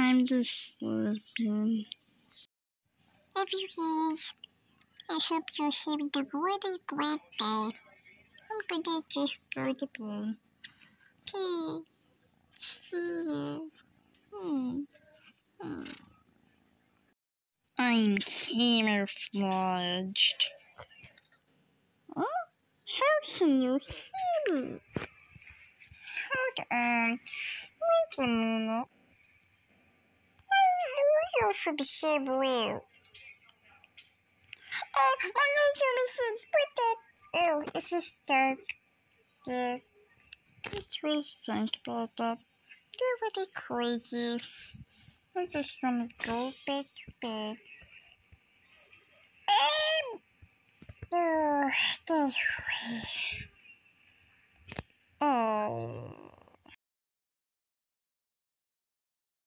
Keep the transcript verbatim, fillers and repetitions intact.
I'm just sleeping. Love you guys. I hope you're having a really great day. I'm gonna just go to bed. Okay. See you. Hmm. Hmm. I'm camouflaged. Huh? How can you hear me? Hold on. Wait a minute. You're from somewhere. Oh, my eyes are missing. What the? Oh, it's just dark. Yeah. Let's really think about that. They're really crazy. I just want to go back to bed. Um. Oh, this way. Oh.